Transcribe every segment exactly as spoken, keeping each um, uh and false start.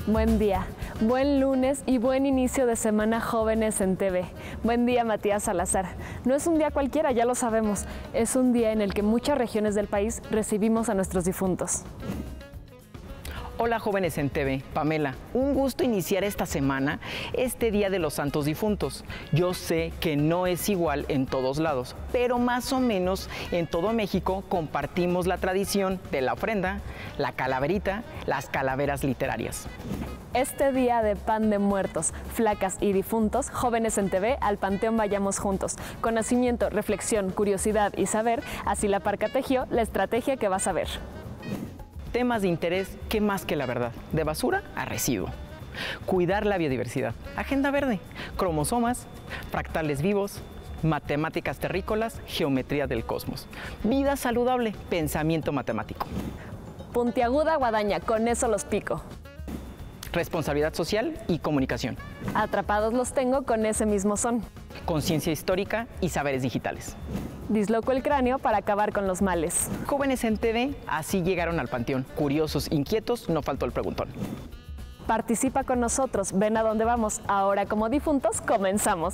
Buen día, buen lunes y buen inicio de semana Jóvenes en T V. Buen día, Matías Salazar. No es un día cualquiera, ya lo sabemos. Es un día en el que muchas regiones del país recibimos a nuestros difuntos. Hola Jóvenes en T V, Pamela, un gusto iniciar esta semana, este Día de los Santos Difuntos. Yo sé que no es igual en todos lados, pero más o menos en todo México compartimos la tradición de la ofrenda, la calaverita, las calaveras literarias. Este día de pan de muertos, flacas y difuntos, Jóvenes en T V, al panteón vayamos juntos. Conocimiento, reflexión, curiosidad y saber, así la Parca tejió la estrategia que vas a ver. Temas de interés, ¿qué más que la verdad? De basura a residuo. Cuidar la biodiversidad, agenda verde, cromosomas, fractales vivos, matemáticas terrícolas, geometría del cosmos. Vida saludable, pensamiento matemático. Puntiaguda guadaña, con eso los pico. Responsabilidad social y comunicación. Atrapados los tengo, con ese mismo son. Conciencia histórica y saberes digitales. Disloco el cráneo para acabar con los males. Jóvenes en T V, así llegaron al panteón. Curiosos, inquietos, no faltó el preguntón. Participa con nosotros, ven a dónde vamos. Ahora como difuntos, comenzamos.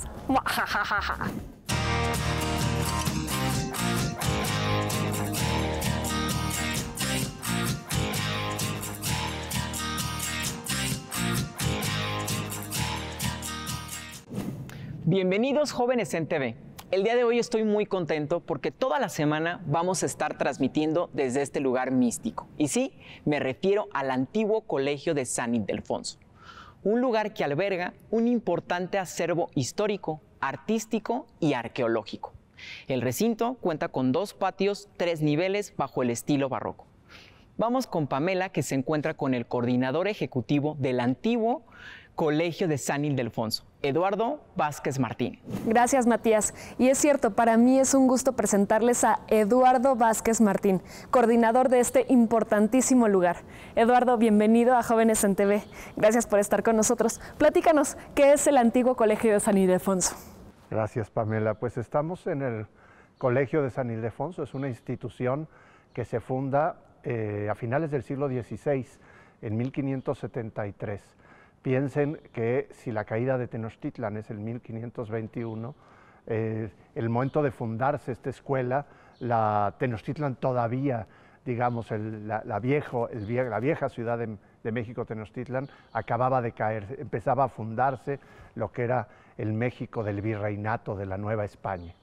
Bienvenidos Jóvenes en T V. El día de hoy estoy muy contento porque toda la semana vamos a estar transmitiendo desde este lugar místico. Y sí, me refiero al antiguo Colegio de San Ildefonso, un lugar que alberga un importante acervo histórico, artístico y arqueológico. El recinto cuenta con dos patios, tres niveles bajo el estilo barroco. Vamos con Pamela, que se encuentra con el coordinador ejecutivo del antiguo Colegio de San Ildefonso, Eduardo Vázquez Martín. Gracias, Matías. Y es cierto, para mí es un gusto presentarles a Eduardo Vázquez Martín, coordinador de este importantísimo lugar. Eduardo, bienvenido a Jóvenes en T V. Gracias por estar con nosotros. Platícanos, ¿qué es el antiguo Colegio de San Ildefonso? Gracias, Pamela. Pues estamos en el Colegio de San Ildefonso. Es una institución que se funda eh, a finales del siglo dieciséis, en mil quinientos setenta y tres. Piensen que si la caída de Tenochtitlan es el mil quinientos veintiuno, eh, el momento de fundarse esta escuela, la Tenochtitlan todavía, digamos, el, la, la, viejo, el vie la vieja ciudad de, de México, Tenochtitlan, acababa de caer, empezaba a fundarse lo que era el México del virreinato de la Nueva España.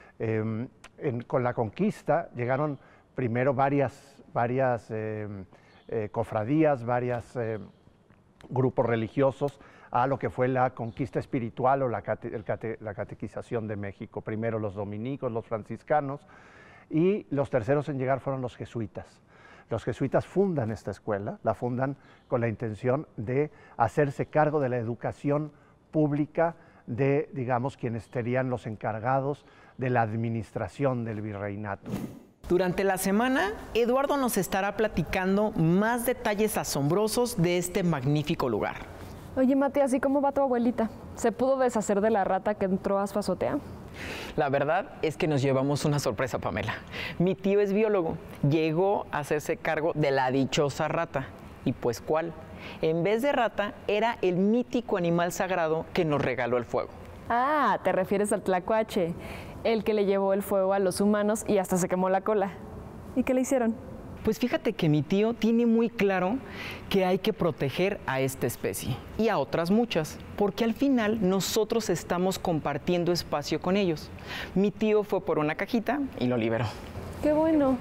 Eh, en, con la conquista llegaron primero varias, varias eh, eh, cofradías, varias... Eh, grupos religiosos a lo que fue la conquista espiritual o la, cate, el cate, la catequización de México. Primero los dominicos, los franciscanos, y los terceros en llegar fueron los jesuitas. Los jesuitas fundan esta escuela, la fundan con la intención de hacerse cargo de la educación pública de, digamos, quienes serían los encargados de la administración del virreinato. Durante la semana, Eduardo nos estará platicando más detalles asombrosos de este magnífico lugar. Oye, Matías, ¿y cómo va tu abuelita? ¿Se pudo deshacer de la rata que entró a su azotea? La verdad es que nos llevamos una sorpresa, Pamela. Mi tío es biólogo, llegó a hacerse cargo de la dichosa rata. ¿Y pues cuál? En vez de rata, era el mítico animal sagrado que nos regaló el fuego. Ah, te refieres al tlacuache, el que le llevó el fuego a los humanos y hasta se quemó la cola. ¿Y qué le hicieron? Pues fíjate que mi tío tiene muy claro que hay que proteger a esta especie y a otras muchas, porque al final nosotros estamos compartiendo espacio con ellos. Mi tío fue por una cajita y lo liberó. ¡Qué bueno!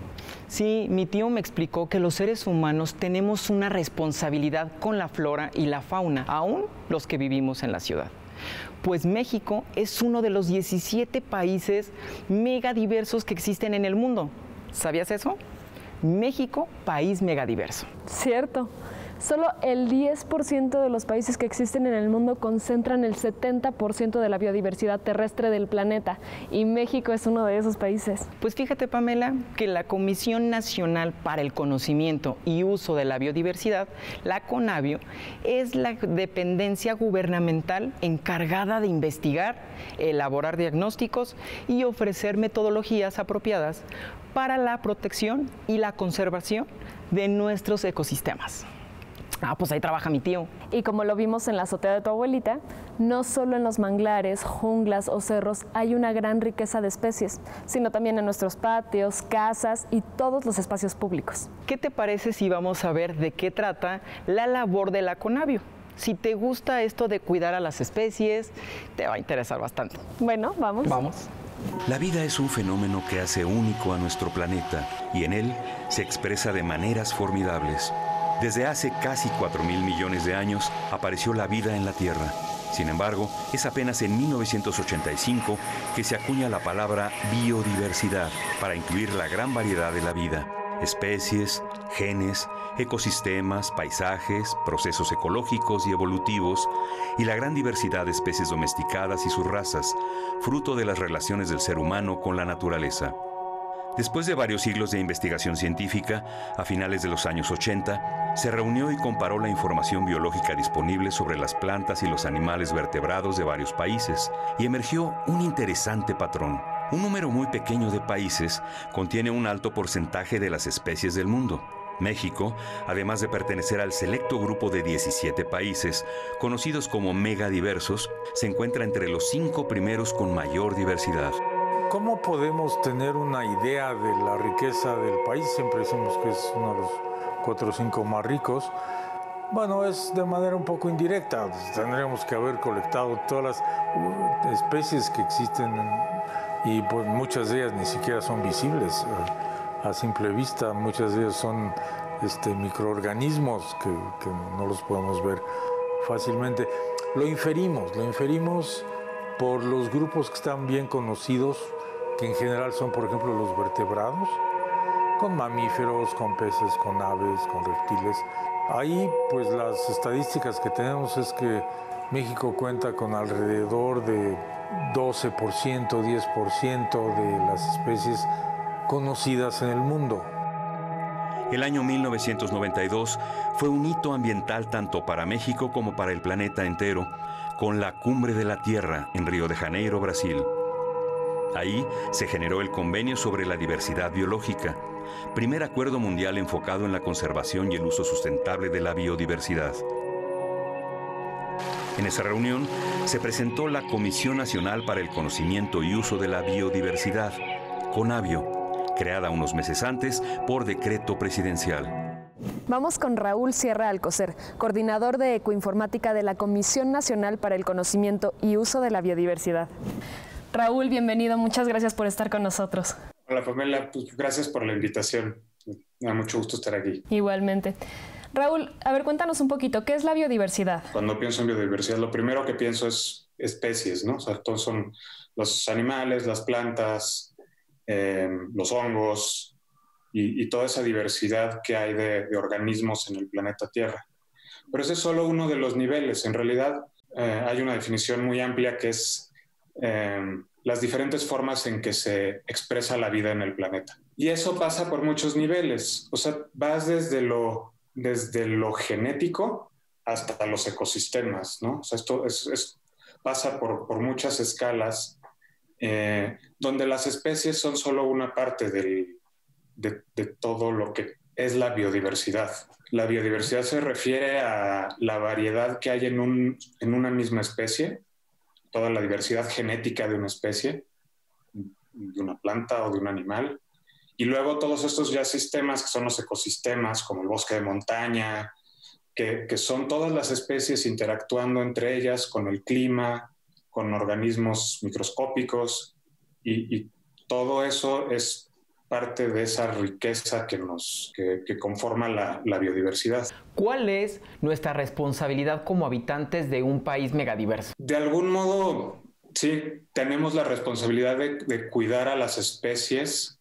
Sí, mi tío me explicó que los seres humanos tenemos una responsabilidad con la flora y la fauna, aún los que vivimos en la ciudad. Pues México es uno de los diecisiete países megadiversos que existen en el mundo. ¿Sabías eso? México, país megadiverso. Cierto. Solo el diez por ciento de los países que existen en el mundo concentran el setenta por ciento de la biodiversidad terrestre del planeta, y México es uno de esos países. Pues fíjate, Pamela, que la Comisión Nacional para el Conocimiento y Uso de la Biodiversidad, la CONABIO, es la dependencia gubernamental encargada de investigar, elaborar diagnósticos y ofrecer metodologías apropiadas para la protección y la conservación de nuestros ecosistemas. Ah, pues ahí trabaja mi tío. Y como lo vimos en la azotea de tu abuelita, no solo en los manglares, junglas o cerros hay una gran riqueza de especies, sino también en nuestros patios, casas y todos los espacios públicos. ¿Qué te parece si vamos a ver de qué trata la labor de la Conavio? Si te gusta esto de cuidar a las especies, te va a interesar bastante. Bueno, vamos. Vamos. La vida es un fenómeno que hace único a nuestro planeta y en él se expresa de maneras formidables. Desde hace casi cuatro mil millones de años apareció la vida en la Tierra. Sin embargo, es apenas en mil novecientos ochenta y cinco que se acuña la palabra biodiversidad para incluir la gran variedad de la vida. Especies, genes, ecosistemas, paisajes, procesos ecológicos y evolutivos, y la gran diversidad de especies domesticadas y sus razas, fruto de las relaciones del ser humano con la naturaleza. Después de varios siglos de investigación científica, a finales de los años ochenta, se reunió y comparó la información biológica disponible sobre las plantas y los animales vertebrados de varios países, y emergió un interesante patrón. Un número muy pequeño de países contiene un alto porcentaje de las especies del mundo. México, además de pertenecer al selecto grupo de diecisiete países, conocidos como megadiversos, se encuentra entre los cinco primeros con mayor diversidad. ¿Cómo podemos tener una idea de la riqueza del país? Siempre decimos que es uno de los cuatro o cinco más ricos. Bueno, es de manera un poco indirecta. Tendríamos que haber colectado todas las especies que existen y pues muchas de ellas ni siquiera son visibles a simple vista. Muchas de ellas son este, microorganismos que, que no los podemos ver fácilmente. Lo inferimos, lo inferimos por los grupos que están bien conocidos, que en general son, por ejemplo, los vertebrados, con mamíferos, con peces, con aves, con reptiles. Ahí, pues, las estadísticas que tenemos es que México cuenta con alrededor de doce por ciento, diez por ciento de las especies conocidas en el mundo. El año mil novecientos noventa y dos fue un hito ambiental tanto para México como para el planeta entero, con la Cumbre de la Tierra en Río de Janeiro, Brasil. Ahí se generó el Convenio sobre la Diversidad Biológica, primer acuerdo mundial enfocado en la conservación y el uso sustentable de la biodiversidad. En esa reunión se presentó la Comisión Nacional para el Conocimiento y Uso de la Biodiversidad, CONABIO, creada unos meses antes por decreto presidencial. Vamos con Raúl Sierra Alcocer, coordinador de Ecoinformática de la Comisión Nacional para el Conocimiento y Uso de la Biodiversidad. Raúl, bienvenido, muchas gracias por estar con nosotros. Hola Pamela, pues gracias por la invitación, me da mucho gusto estar aquí. Igualmente. Raúl, a ver, cuéntanos un poquito, ¿qué es la biodiversidad? Cuando pienso en biodiversidad, lo primero que pienso es especies, ¿no? O sea, todos son los animales, las plantas, eh, los hongos y, y toda esa diversidad que hay de, de organismos en el planeta Tierra. Pero ese es solo uno de los niveles. En realidad eh, hay una definición muy amplia que es eh, las diferentes formas en que se expresa la vida en el planeta. Y eso pasa por muchos niveles. O sea, vas desde lo, desde lo genético hasta los ecosistemas, ¿no? O sea, esto es, es, pasa por, por muchas escalas eh, donde las especies son solo una parte del, de, de todo lo que es la biodiversidad. La biodiversidad se refiere a la variedad que hay en, un, en una misma especie, toda la diversidad genética de una especie, de una planta o de un animal, y luego todos estos ya sistemas que son los ecosistemas, como el bosque de montaña, que, que son todas las especies interactuando entre ellas con el clima, con organismos microscópicos, y, y todo eso es parte de esa riqueza que, nos, que, que conforma la, la biodiversidad. ¿Cuál es nuestra responsabilidad como habitantes de un país megadiverso? De algún modo, sí, tenemos la responsabilidad de, de cuidar a las especies,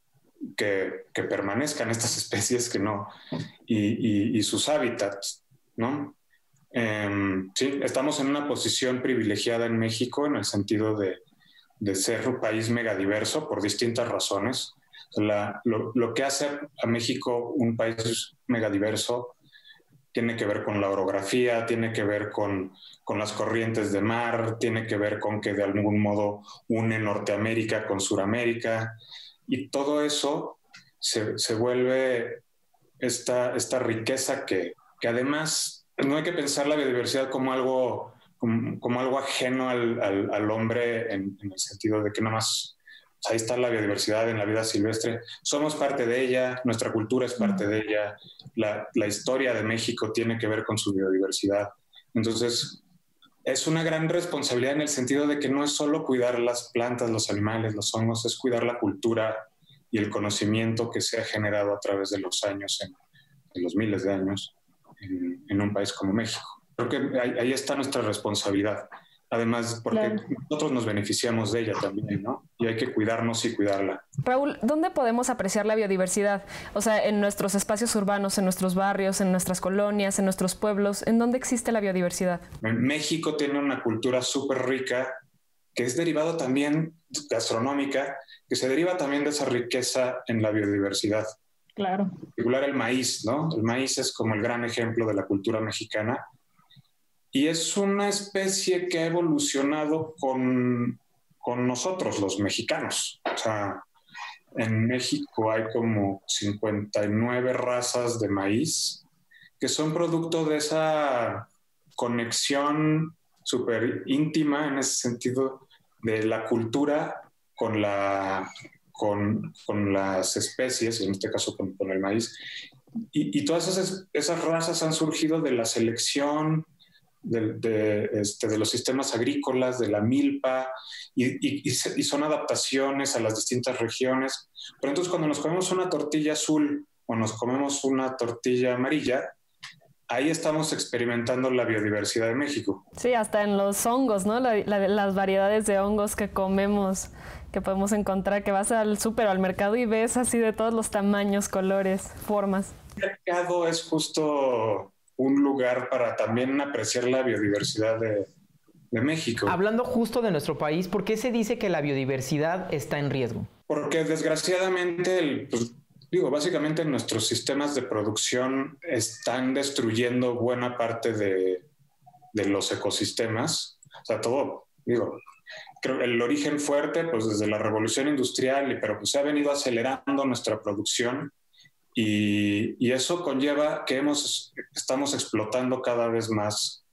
que, que permanezcan estas especies que no, y, y, y sus hábitats, ¿no? Eh, sí, estamos en una posición privilegiada en México en el sentido de, de ser un país megadiverso por distintas razones. La, lo, lo que hace a México un país megadiverso tiene que ver con la orografía, tiene que ver con, con las corrientes de mar, tiene que ver con que de algún modo une Norteamérica con Suramérica, y todo eso se, se vuelve esta, esta riqueza que, que además no hay que pensar la biodiversidad como algo, como, como algo ajeno al, al, al hombre en, en el sentido de que nada más ahí está la biodiversidad en la vida silvestre. Somos parte de ella, nuestra cultura es parte de ella, la, la historia de México tiene que ver con su biodiversidad. Entonces, es una gran responsabilidad en el sentido de que no es solo cuidar las plantas, los animales, los hongos, es cuidar la cultura y el conocimiento que se ha generado a través de los años, en, en los miles de años, en, en un país como México. Creo que ahí, ahí está nuestra responsabilidad. Además, porque claro, nosotros nos beneficiamos de ella también, ¿no? Y hay que cuidarnos y cuidarla. Raúl, ¿dónde podemos apreciar la biodiversidad? O sea, en nuestros espacios urbanos, en nuestros barrios, en nuestras colonias, en nuestros pueblos. ¿En dónde existe la biodiversidad? México tiene una cultura súper rica que es derivado también gastronómica, que se deriva también de esa riqueza en la biodiversidad. Claro. En particular el maíz, ¿no? El maíz es como el gran ejemplo de la cultura mexicana. Y es una especie que ha evolucionado con, con nosotros, los mexicanos. O sea, en México hay como cincuenta y nueve razas de maíz que son producto de esa conexión súper íntima en ese sentido de la cultura con, la, con, con las especies, en este caso con, con el maíz. Y, y todas esas, esas razas han surgido de la selección, De, de, este, de los sistemas agrícolas, de la milpa, y, y, y son adaptaciones a las distintas regiones. Pero entonces cuando nos comemos una tortilla azul o nos comemos una tortilla amarilla, ahí estamos experimentando la biodiversidad de México. Sí, hasta en los hongos, ¿no? La, la, las variedades de hongos que comemos, que podemos encontrar, que vas al súper o al mercado y ves así de todos los tamaños, colores, formas. El mercado es justo un lugar para también apreciar la biodiversidad de, de México. Hablando justo de nuestro país, ¿por qué se dice que la biodiversidad está en riesgo? Porque desgraciadamente, el, pues, digo, básicamente nuestros sistemas de producción están destruyendo buena parte de, de los ecosistemas. O sea, todo, digo, creo que el origen fuerte, pues desde la revolución industrial, pero pues se ha venido acelerando nuestra producción. Y, y eso conlleva que hemos, estamos explotando cada vez más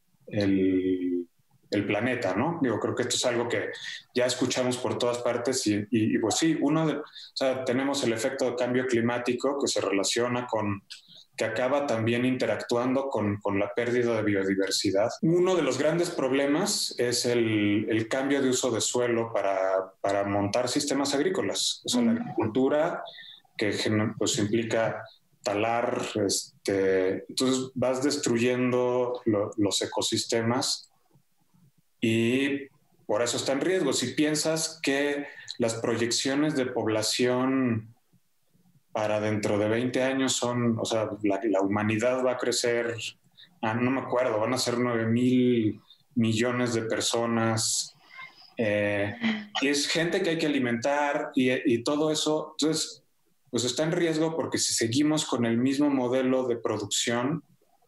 el, el planeta, ¿no? Digo, creo que esto es algo que ya escuchamos por todas partes y, y, y pues sí, uno de, o sea, tenemos el efecto de cambio climático que se relaciona con, que acaba también interactuando con, con la pérdida de biodiversidad. Uno de los grandes problemas es el, el cambio de uso de suelo para, para montar sistemas agrícolas, o sea, la agricultura que pues implica talar, este, entonces vas destruyendo lo, los ecosistemas y por eso está en riesgo. Si piensas que las proyecciones de población para dentro de veinte años son, o sea, la, la humanidad va a crecer, ah, no me acuerdo, van a ser nueve mil millones de personas, eh, y es gente que hay que alimentar y, y todo eso, entonces pues está en riesgo porque si seguimos con el mismo modelo de producción,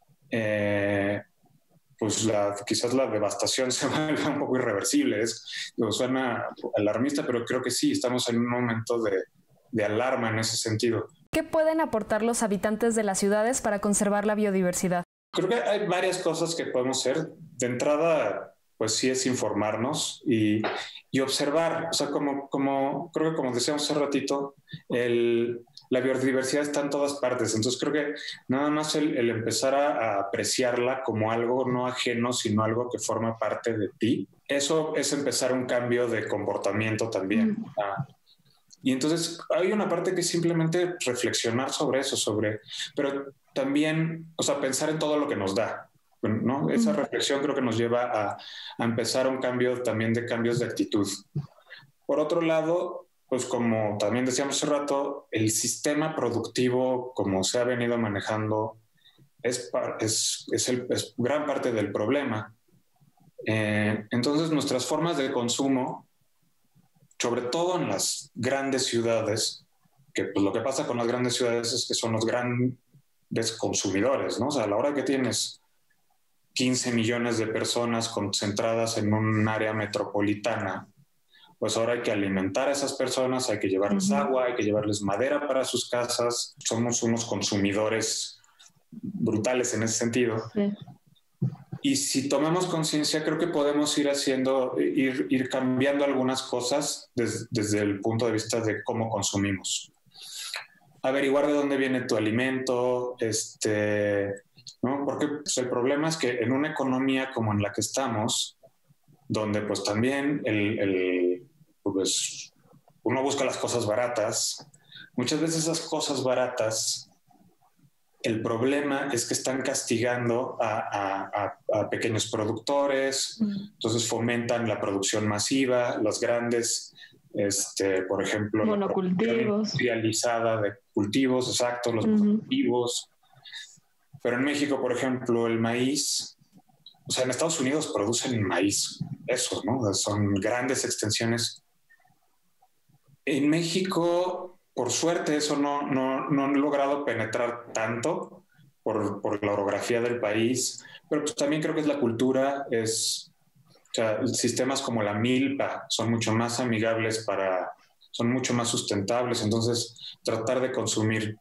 eh, pues la, quizás la devastación se vuelva un poco irreversible. Es, digo, suena alarmista, pero creo que sí, estamos en un momento de, de alarma en ese sentido. ¿Qué pueden aportar los habitantes de las ciudades para conservar la biodiversidad? Creo que hay varias cosas que podemos hacer. De entrada, pues sí es informarnos y, y observar, o sea, como, como creo que como decíamos hace ratito, el, la biodiversidad está en todas partes, entonces creo que nada más el, el empezar a, a apreciarla como algo no ajeno, sino algo que forma parte de ti, eso es empezar un cambio de comportamiento también. Mm. Ah, y entonces hay una parte que es simplemente reflexionar sobre eso, sobre, pero también, o sea, pensar en todo lo que nos da. ¿No? Esa reflexión creo que nos lleva a, a empezar un cambio también de cambios de actitud. Por otro lado, pues como también decíamos hace rato, el sistema productivo como se ha venido manejando es, es, es, el, es gran parte del problema. Eh, entonces nuestras formas de consumo, sobre todo en las grandes ciudades, que pues lo que pasa con las grandes ciudades es que son los grandes consumidores, ¿no? O sea, a la hora que tienes quince millones de personas concentradas en un área metropolitana, pues ahora hay que alimentar a esas personas, hay que llevarles uh-huh. agua, hay que llevarles madera para sus casas. Somos unos consumidores brutales en ese sentido. Sí. Y si tomamos conciencia, creo que podemos ir haciendo, ir, ir cambiando algunas cosas des, desde el punto de vista de cómo consumimos. Averiguar de dónde viene tu alimento, este, ¿no? Porque pues, el problema es que en una economía como en la que estamos, donde pues también el, el, pues, uno busca las cosas baratas, muchas veces esas cosas baratas, el problema es que están castigando a, a, a pequeños productores, mm. entonces fomentan la producción masiva, los grandes, este, por ejemplo, monocultivos, la industrializada de cultivos, exacto, los mm. monocultivos. Pero en México, por ejemplo, el maíz, o sea, en Estados Unidos producen maíz, eso, ¿no? Son grandes extensiones. En México, por suerte, eso no, no, no han logrado penetrar tanto por, por la orografía del país, pero pues también creo que es la cultura, es, o sea, sistemas como la milpa son mucho más amigables para, son mucho más sustentables, entonces tratar de consumir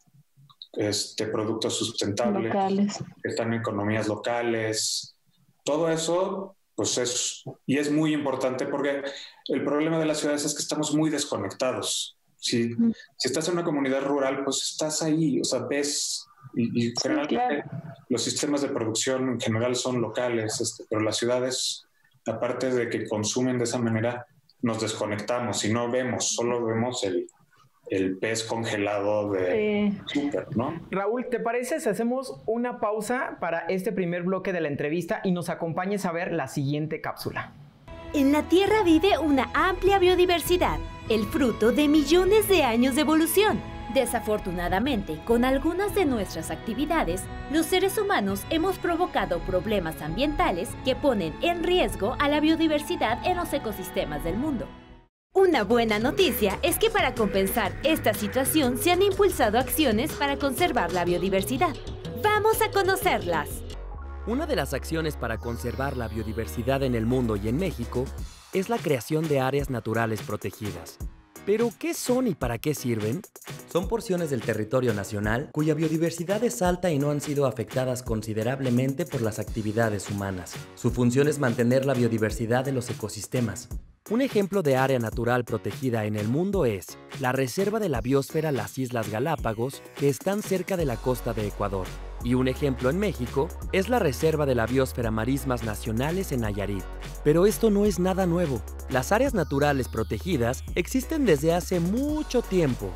este, productos sustentables, locales, que están en economías locales, todo eso, pues es, y es muy importante porque el problema de las ciudades es que estamos muy desconectados. Si, mm. si estás en una comunidad rural, pues estás ahí, o sea, ves, y, y generalmente sí, claro. Los sistemas de producción en general son locales, este, pero las ciudades, aparte de que consumen de esa manera, nos desconectamos y no vemos, solo vemos el, el pez congelado de sí. súper, ¿no? Raúl, ¿te parece si hacemos una pausa para este primer bloque de la entrevista y nos acompañes a ver la siguiente cápsula? En la Tierra vive una amplia biodiversidad, el fruto de millones de años de evolución. Desafortunadamente, con algunas de nuestras actividades, los seres humanos hemos provocado problemas ambientales que ponen en riesgo a la biodiversidad en los ecosistemas del mundo. Una buena noticia es que para compensar esta situación se han impulsado acciones para conservar la biodiversidad. ¡Vamos a conocerlas! Una de las acciones para conservar la biodiversidad en el mundo y en México es la creación de áreas naturales protegidas. ¿Pero qué son y para qué sirven? Son porciones del territorio nacional cuya biodiversidad es alta y no han sido afectadas considerablemente por las actividades humanas. Su función es mantener la biodiversidad de los ecosistemas. Un ejemplo de área natural protegida en el mundo es la Reserva de la Biosfera Las Islas Galápagos, que están cerca de la costa de Ecuador. Y un ejemplo en México es la Reserva de la Biosfera Marismas Nacionales en Nayarit. Pero esto no es nada nuevo. Las áreas naturales protegidas existen desde hace mucho tiempo.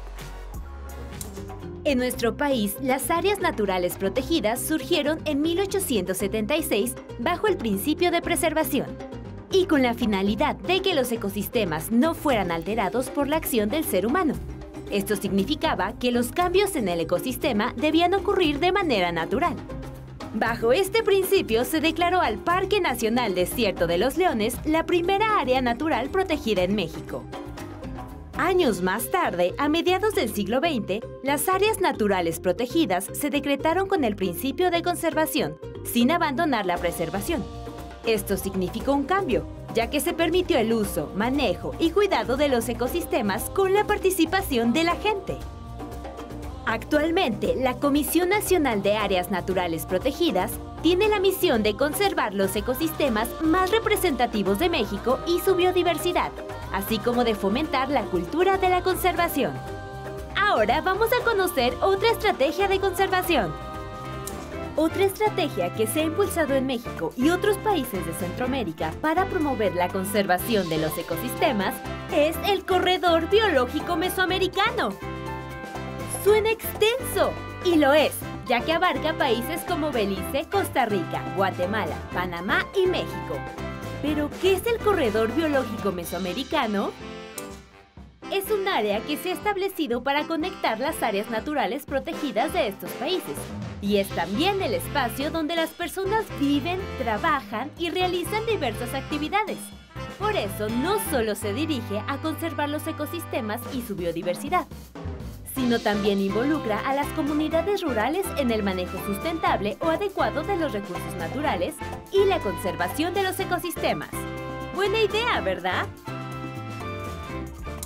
En nuestro país, las áreas naturales protegidas surgieron en mil ochocientos setenta y seis bajo el principio de preservación y con la finalidad de que los ecosistemas no fueran alterados por la acción del ser humano. Esto significaba que los cambios en el ecosistema debían ocurrir de manera natural. Bajo este principio se declaró al Parque Nacional Desierto de los Leones la primera área natural protegida en México. Años más tarde, a mediados del siglo veinte, las áreas naturales protegidas se decretaron con el principio de conservación, sin abandonar la preservación. Esto significó un cambio, ya que se permitió el uso, manejo y cuidado de los ecosistemas con la participación de la gente. Actualmente, la Comisión Nacional de Áreas Naturales Protegidas tiene la misión de conservar los ecosistemas más representativos de México y su biodiversidad, así como de fomentar la cultura de la conservación. Ahora vamos a conocer otra estrategia de conservación. Otra estrategia que se ha impulsado en México y otros países de Centroamérica para promover la conservación de los ecosistemas es el Corredor Biológico Mesoamericano. Suena extenso, y lo es, ya que abarca países como Belice, Costa Rica, Guatemala, Panamá y México. ¿Pero qué es el Corredor Biológico Mesoamericano? Es un área que se ha establecido para conectar las áreas naturales protegidas de estos países. Y es también el espacio donde las personas viven, trabajan y realizan diversas actividades. Por eso no solo se dirige a conservar los ecosistemas y su biodiversidad, sino también involucra a las comunidades rurales en el manejo sustentable o adecuado de los recursos naturales y la conservación de los ecosistemas. Buena idea, ¿verdad?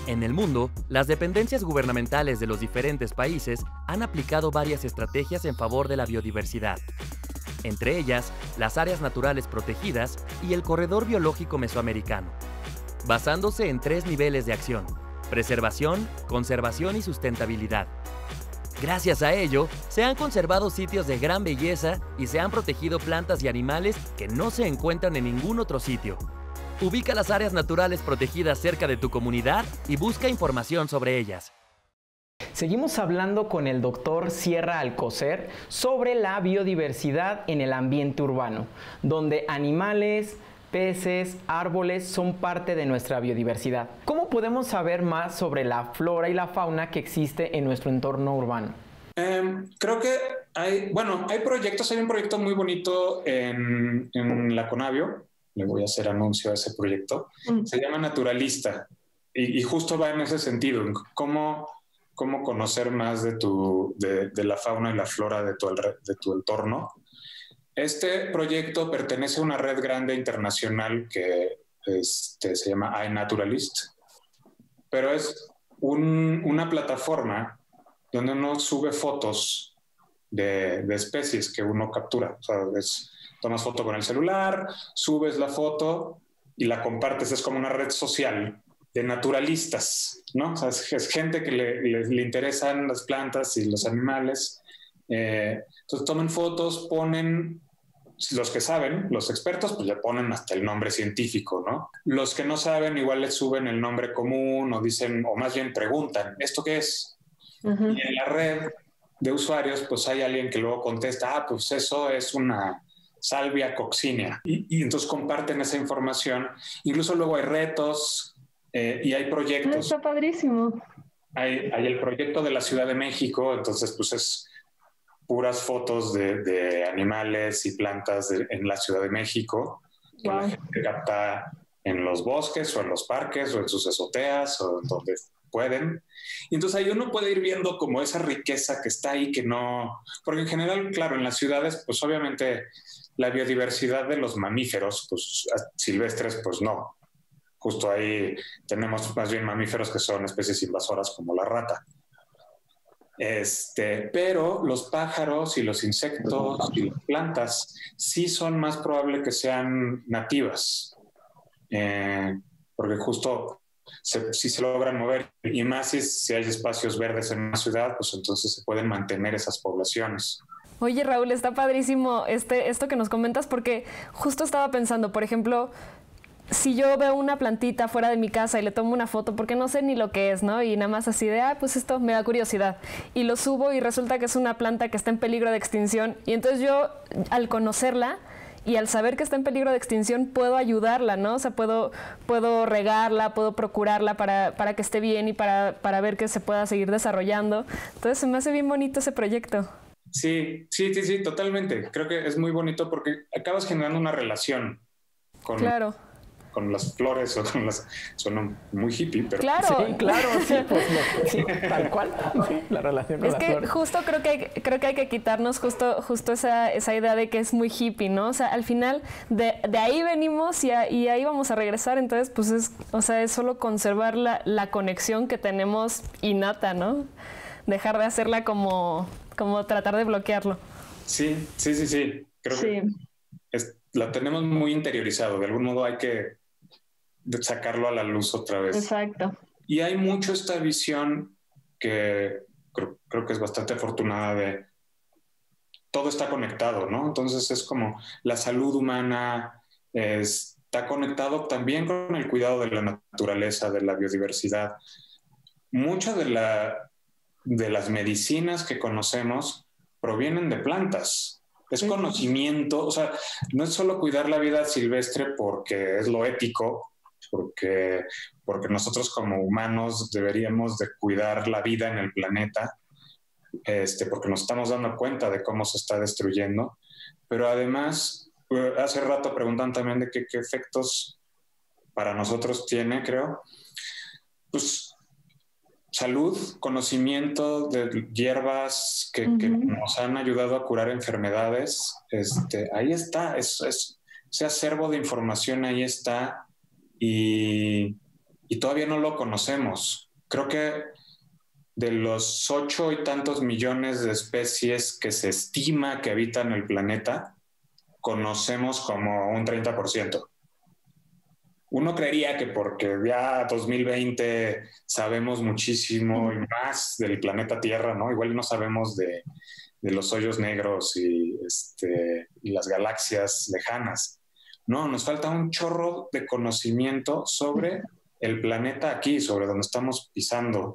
En el mundo, las dependencias gubernamentales de los diferentes países han aplicado varias estrategias en favor de la biodiversidad. Entre ellas, las áreas naturales protegidas y el corredor biológico mesoamericano, basándose en tres niveles de acción: preservación, conservación y sustentabilidad. Gracias a ello, se han conservado sitios de gran belleza y se han protegido plantas y animales que no se encuentran en ningún otro sitio. Ubica las áreas naturales protegidas cerca de tu comunidad y busca información sobre ellas. Seguimos hablando con el doctor Sierra Alcocer sobre la biodiversidad en el ambiente urbano, donde animales, peces, árboles son parte de nuestra biodiversidad. ¿Cómo podemos saber más sobre la flora y la fauna que existe en nuestro entorno urbano? Eh, creo que hay, bueno, hay proyectos, hay un proyecto muy bonito en, en la Conavio. Le voy a hacer anuncio a ese proyecto. Mm. Se llama Naturalista y, y justo va en ese sentido, en cómo, cómo conocer más de, tu, de, de la fauna y la flora de tu, de tu entorno. Este proyecto pertenece a una red grande internacional que este, se llama iNaturalist, pero es un, una plataforma donde uno sube fotos de, de especies que uno captura. O sea, es, tomas foto con el celular, subes la foto y la compartes. Es como una red social de naturalistas, ¿no? O sea, es, es gente que le, le, le interesan las plantas y los animales. Eh, entonces toman fotos, ponen, los que saben, los expertos, pues le ponen hasta el nombre científico, ¿no? Los que no saben igual le suben el nombre común o dicen, o más bien preguntan, ¿esto qué es? Uh-huh. Y en la red de usuarios, pues hay alguien que luego contesta, ah, pues eso es una Salvia coccinea. Y, y entonces comparten esa información. Incluso luego hay retos eh, y hay proyectos. Está padrísimo. Hay, hay el proyecto de la Ciudad de México, entonces pues es puras fotos de, de animales y plantas de, en la Ciudad de México, que wow. La gente capta en los bosques o en los parques o en sus azoteas o en donde pueden. Y entonces ahí uno puede ir viendo como esa riqueza que está ahí, que no... Porque en general, claro, en las ciudades, pues obviamente la biodiversidad de los mamíferos, pues silvestres, pues no. Justo ahí tenemos más bien mamíferos que son especies invasoras como la rata. Este, pero los pájaros y los insectos y las plantas sí son más probable que sean nativas, eh, porque justo se, si se logran mover, y más si, si hay espacios verdes en una ciudad, pues entonces se pueden mantener esas poblaciones. Oye, Raúl, está padrísimo este, esto que nos comentas, porque justo estaba pensando, por ejemplo, si yo veo una plantita fuera de mi casa y le tomo una foto, porque no sé ni lo que es, ¿no? Y nada más así de, ah, pues esto me da curiosidad. Y lo subo y resulta que es una planta que está en peligro de extinción. Y entonces yo, al conocerla y al saber que está en peligro de extinción, puedo ayudarla, ¿no? O sea, puedo, puedo regarla, puedo procurarla para, para que esté bien y para, para ver que se pueda seguir desarrollando. Entonces se me hace bien bonito ese proyecto. Sí, sí, sí, sí, totalmente. Creo que es muy bonito porque acabas generando una relación con... Claro. con las flores o con las... Suena muy hippie, pero... Claro, sí, claro, sí, pues no, sí, tal cual, sí, la relación con es las que flores. Justo creo que hay, creo que hay que quitarnos justo, justo esa, esa idea de que es muy hippie, ¿no? O sea, al final de, de ahí venimos y, a, y ahí vamos a regresar, entonces pues es, o sea, es solo conservar la, la conexión que tenemos innata, ¿no? Dejar de hacerla como, como tratar de bloquearlo. Sí, sí, sí, sí. Creo sí. que es, la tenemos muy interiorizado, de algún modo hay que de sacarlo a la luz otra vez. Exacto. Y hay mucho esta visión que creo, creo que es bastante afortunada de todo está conectado, ¿no? Entonces es como la salud humana es, está conectado también con el cuidado de la naturaleza, de la biodiversidad. Mucha de, la, de las medicinas que conocemos provienen de plantas. Es conocimiento, o sea, no es solo cuidar la vida silvestre porque es lo ético, Porque, porque nosotros como humanos deberíamos de cuidar la vida en el planeta, este, porque nos estamos dando cuenta de cómo se está destruyendo, pero además, hace rato preguntan también de qué, qué efectos para nosotros tiene, creo, pues salud, conocimiento de hierbas que, uh-huh. que nos han ayudado a curar enfermedades, este, ahí está, es, es, ese acervo de información ahí está. Y, y todavía no lo conocemos. Creo que de los ocho y tantos millones de especies que se estima que habitan el planeta, conocemos como un treinta por ciento. Uno creería que porque ya dos mil veinte sabemos muchísimo y más del planeta Tierra, ¿no? Igual no sabemos de, de los hoyos negros y, este, y las galaxias lejanas. No, nos falta un chorro de conocimiento sobre el planeta aquí, sobre donde estamos pisando.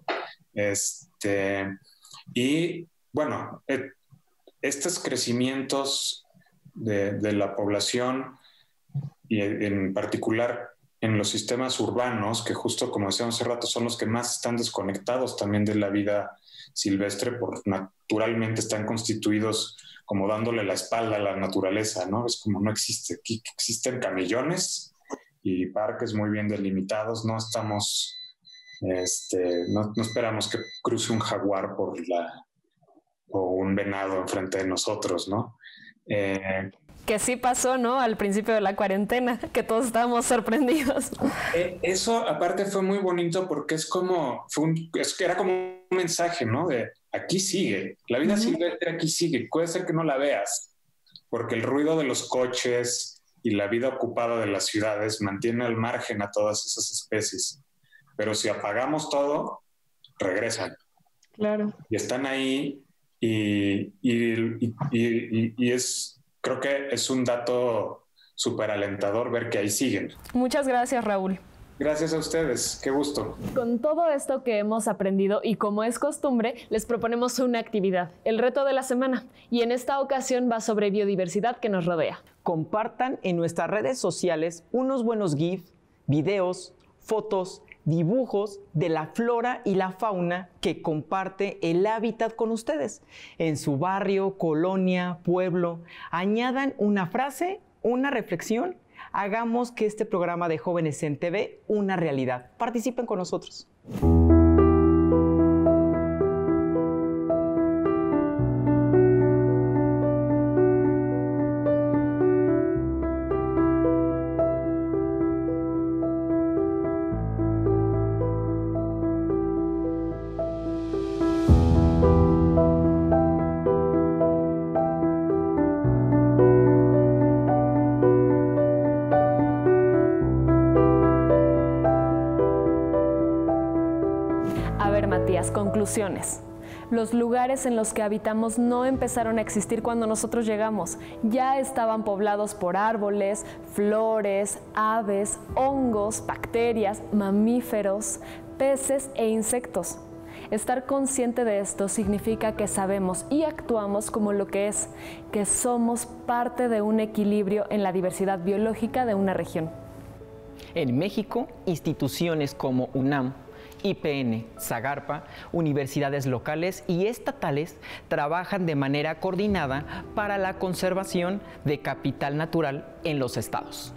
Este, y bueno, eh, estos crecimientos de, de la población y en particular en los sistemas urbanos, que justo como decíamos hace rato, son los que más están desconectados también de la vida silvestre, porque naturalmente están constituidos como dándole la espalda a la naturaleza, ¿no? Es como no existe. Aquí existen camellones y parques muy bien delimitados, no estamos, este, no, no esperamos que cruce un jaguar por la, o un venado enfrente de nosotros, ¿no? Eh, Que sí pasó, ¿no? Al principio de la cuarentena, que todos estábamos sorprendidos. Eh, eso aparte fue muy bonito porque es como, fue un, es, era como un mensaje, ¿no? De aquí sigue, la vida uh-huh. silvestre aquí sigue. Puede ser que no la veas, porque el ruido de los coches y la vida ocupada de las ciudades mantiene al margen a todas esas especies. Pero si apagamos todo, regresan. Claro. Y están ahí y, y, y, y, y es... Creo que es un dato súper alentador ver que ahí siguen. Muchas gracias, Raúl. Gracias a ustedes, qué gusto. Con todo esto que hemos aprendido y como es costumbre, les proponemos una actividad, el reto de la semana. Y en esta ocasión va sobre biodiversidad que nos rodea. Compartan en nuestras redes sociales unos buenos GIFs, videos, fotos, dibujos de la flora y la fauna que comparte el hábitat con ustedes. En su barrio, colonia, pueblo, añadan una frase, una reflexión. Hagamos que este programa de Jóvenes en T V una realidad. Participen con nosotros. Conclusiones. Los lugares en los que habitamos no empezaron a existir cuando nosotros llegamos. Ya estaban poblados por árboles, flores, aves, hongos, bacterias, mamíferos, peces e insectos. Estar consciente de esto significa que sabemos y actuamos como lo que es, que somos parte de un equilibrio en la diversidad biológica de una región. En México, instituciones como UNAM, I P N, Zagarpa, universidades locales y estatales trabajan de manera coordinada para la conservación de capital natural en los estados.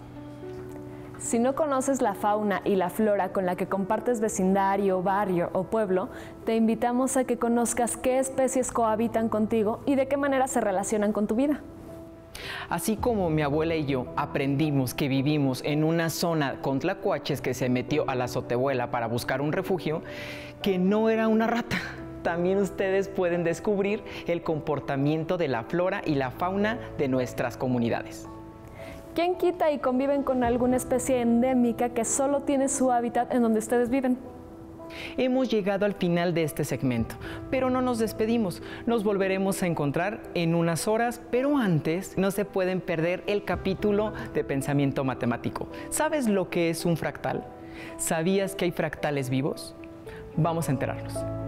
Si no conoces la fauna y la flora con la que compartes vecindario, barrio o pueblo, te invitamos a que conozcas qué especies cohabitan contigo y de qué manera se relacionan con tu vida. Así como mi abuela y yo aprendimos que vivimos en una zona con tlacuaches que se metió a la azotehuela para buscar un refugio, que no era una rata. También ustedes pueden descubrir el comportamiento de la flora y la fauna de nuestras comunidades. ¿Quién quita y conviven con alguna especie endémica que solo tiene su hábitat en donde ustedes viven? Hemos llegado al final de este segmento, pero no nos despedimos. Nos volveremos a encontrar en unas horas, pero antes no se pueden perder el capítulo de Pensamiento Matemático. ¿Sabes lo que es un fractal? ¿Sabías que hay fractales vivos? Vamos a enterarnos.